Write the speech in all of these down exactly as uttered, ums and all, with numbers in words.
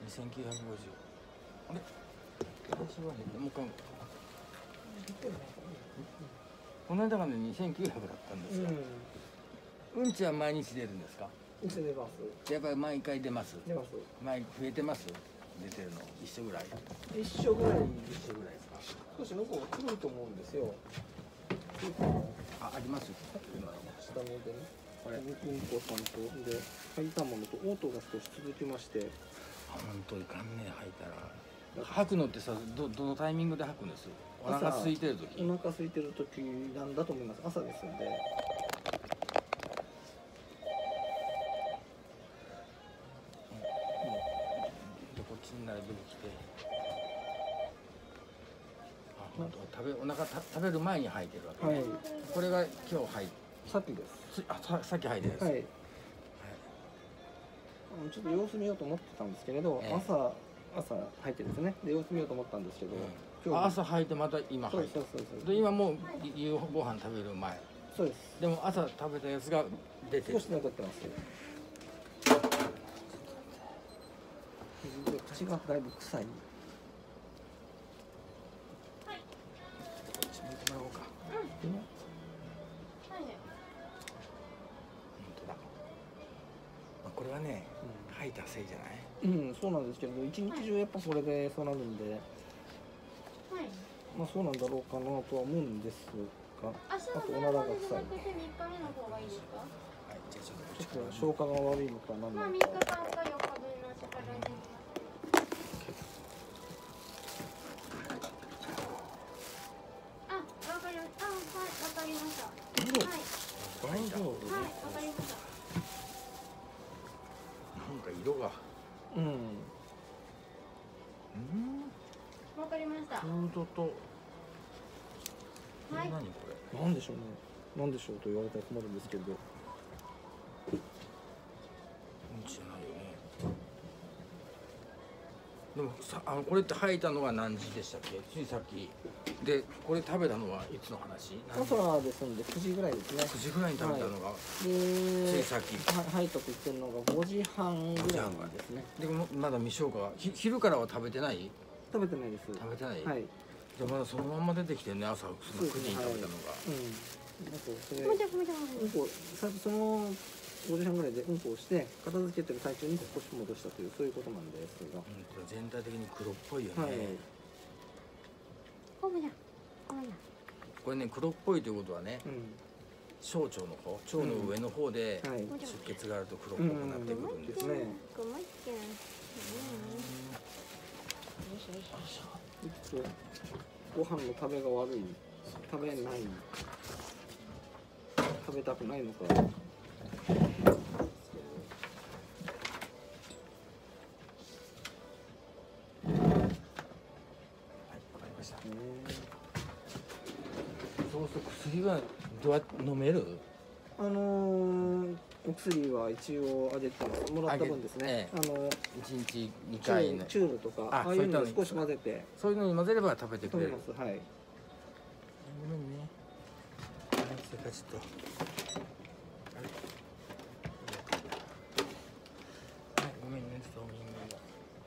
にせんきゅうひゃくごじゅう。あれ私はね、もう一回この間がねにせんきゅうひゃくだったんですよ。うんちは毎日出るんですか？ うんち出ます。 やっぱり毎回出ます。 出ます。 毎増えてます。出てるの一緒ぐらい。 一緒ぐらい。 一緒ぐらいですか？ 少し向こうが黒いと思うんですよ。 あ、あります。 下のでね。これうんこさんとで吐いたものと嘔吐が少し続きまして。 あ、本当にかんね吐いたら。吐くのってさ、どどのタイミングで吐くんです？お腹空いてる時。 お腹空いてる時なんだと思います。朝ですんで。 出てきて、あ、本当食べお腹た食べる前に吐いてるわけ、はい、これが今日吐いさっきです。 あ、ささっき吐いてるんです。はい。はい、 ちょっと様子見ようと思ってたんですけれど、ええ、朝朝吐いてるんですね。で様子見ようと思ったんですけど、うん、 今日朝吐いてまた今吐いてる。そうそうそうそう。で今もう夕ご飯食べる前。そうです。でも朝食べたやつが出てる。 少し残ってます。口がだいぶ臭い。 はい。こっち向いてもらおうか。うん。うん、はい。本当だ。まあ、これはね、うん、吐いたせいじゃない。 うん、そうなんですけど、一日中やっぱこれでそうなるんで。はい。まあ、そうなんだろうかなとは思うんですが。あとおならが臭い。はい、じゃあちょっと消化が悪いのかなんだろう。 色が、うん、うん、 わかりました。 フードと、 はい、 何これ？ なんでしょうね。なんでしょうと言われたら困るんですけど。 うんちじゃないよね。でもさ、あのこれって吐いたのは何時でしたっけ？ついさっき。で、これ食べたのはいつの話？ 朝ですんでくじぐらいですね。 くじぐらいに食べたのが、はい、ついさっき。 は吐いたと言ってるのがごじはんぐらいですね。 でもまだ未消化が、ひ昼からは食べてない？ 食べてないです。 食べてない。 はい。 じゃまだそのまま出てきてね、朝そのくじに食べたのが。うん。 あとそれ。うんこさそのごじはんぐらいでうんこをして片付けてる最中に少し戻したというそういうことなんですが。うん、 これ全体的に黒っぽいよね。はい。これね、黒っぽいということはね、うん、小腸の方、腸の上の方で出血があると黒っぽくなってくるんですね。 ご飯の食べが悪い、食べない、食べたくないのか。 そうすると薬はどうやって飲める？ あのー、お薬は一応あげてます。もらった分ですね。ええ、あの一日二回ね。 チュールとかああいうのを少し混ぜて。 そういうのに混ぜれば食べてくれる。 食べます。はい。 ごめんね。はい、それからちょっと。はい、ごめんね、そうみんなが。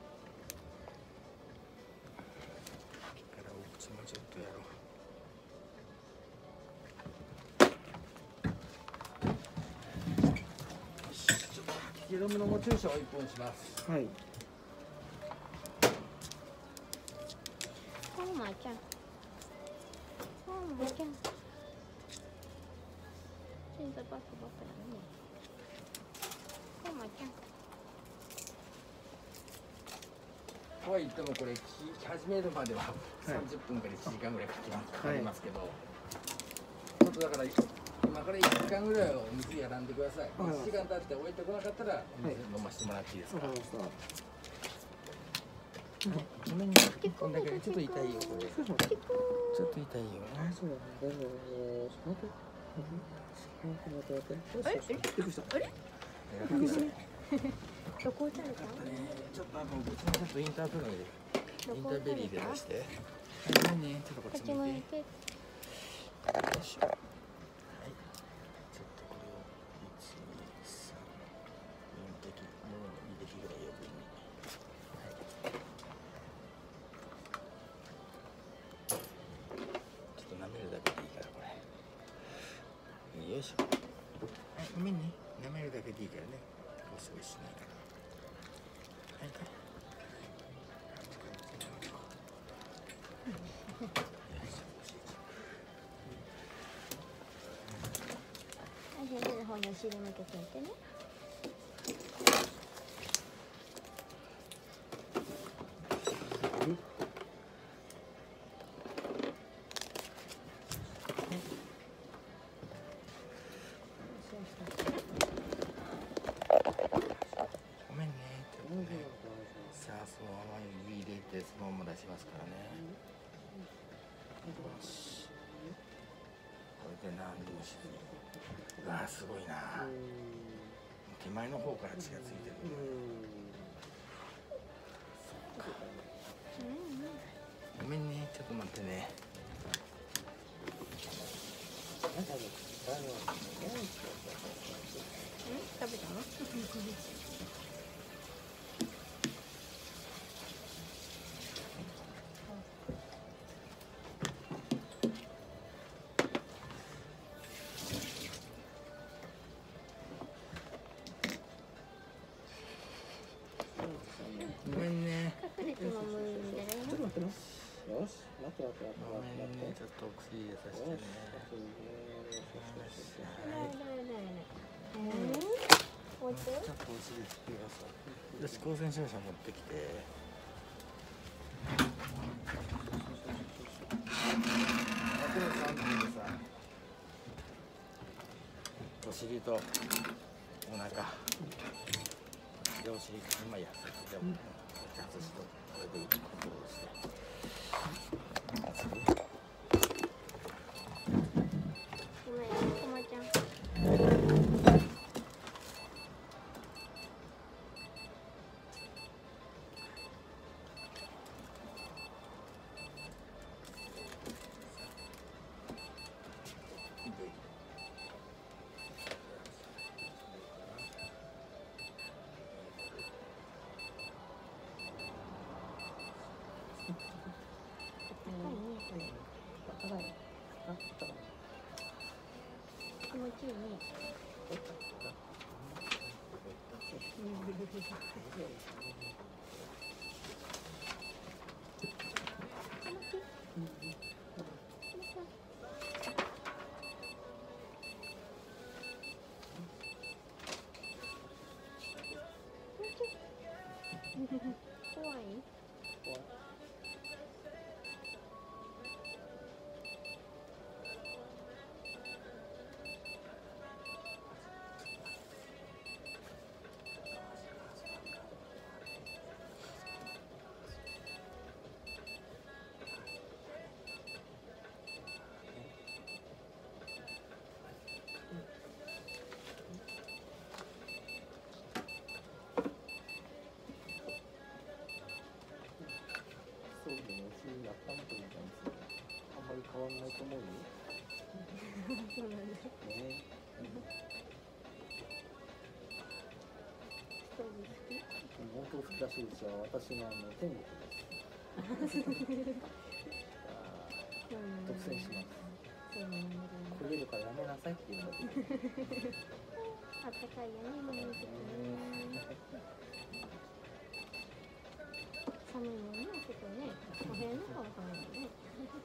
からお口もちょっとやろう。ゲノムのご注射を一本します。 はい。 Oh my god. Oh my god. She's about to open it. Oh my god. とは言ってもこれ聞き始めるまではさんじゅっぷんからいちじかんぐらいかかりますけど、ちょっとだから今からいちじかんぐらいはお水やらんでください。いちじかん経って置いてこなかったらお水飲ませてもらっていいですか？ごめんね、一本だけちょっと痛いよこれ。ちょっと痛いよ。 あ、そうだね。大丈夫。待って待って待って。あれ？びっくりした。あれ？びっくりした。 どこ打たれた？ ちょっとあのうちのちょっとインターフェロンでインターベリーで出して。ごめんね、ちょっとこっち向いて。よいしょ。 ゴシゴシしないからはいはい先生の方にお尻向けておいてね。 ごめんねちょっとねさあそのまま指入れてそのまま出しますからね。よしこれで何もしずにうわーすごいな手前の方から血がついてる。ごめんねちょっと待ってね。 食べたの？ ごめんね。 隠れても無理じゃないの？ ちょっと待ってな。よし、待って待って待ごめんねってちょっとお薬入れさせてね。 おいしい？ ちょっとお尻つけてください。よし光線照射持ってきて。あとさんびんでさお尻とお腹両尻今やでも外すとこれでコントロールしてごめん、こまちゃん。気持ちいいね。怖い？ そうね、お尻やったみたいな感じであんまり変わんないと思うよ。 そうなんだ。 ね。 そうですね。 本当好きらしいですよ。私のあの天国です。あー独占します。 そうなんだ。 焦げるからやめなさいって言うんだけど。 あったかいよね、今の時期ね。寒いもんね、結構ね。お部屋の中は寒いもんね。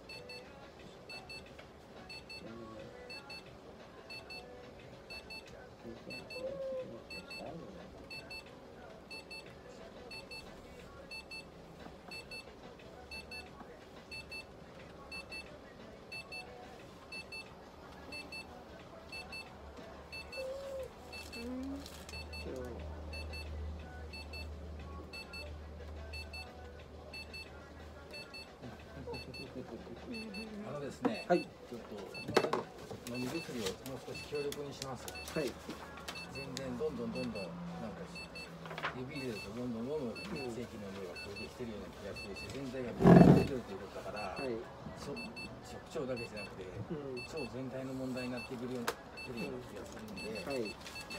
あのですね、 はい。 ちょっと飲み薬をもう少し強力にします。 はい。 全然どんどんどんどんなんか指入れるとどんどんどんどん血液の量が増えてきてるような気がするし、全体が増えてるということだから、 はい。 食腸だけじゃなくてうん。 腸全体の問題になってくるような気がするんで、 はい。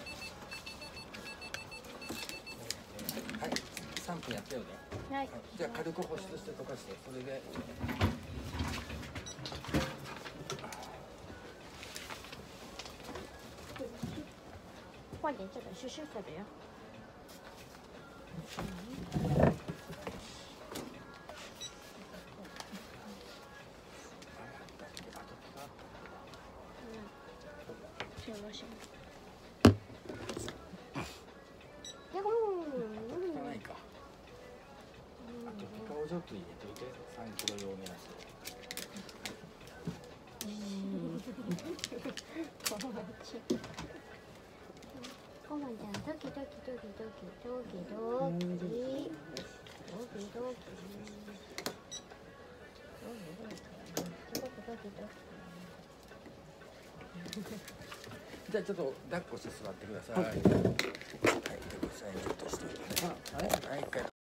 はい、さんぷんやったよね。 はい。 じゃあ軽く保湿して溶かして、それで。 快点，这个是适合的呀。 すいません。いや、もう。 ないか。あとピカオちょっと入れといて、さんキロ用目安で。 コマちゃん、ドキドキドキドキドキドキドキドキドキじゃあちょっと抱っこして座ってください。はい、はい、でごさいちょっとして。 あ、あれはい、一回。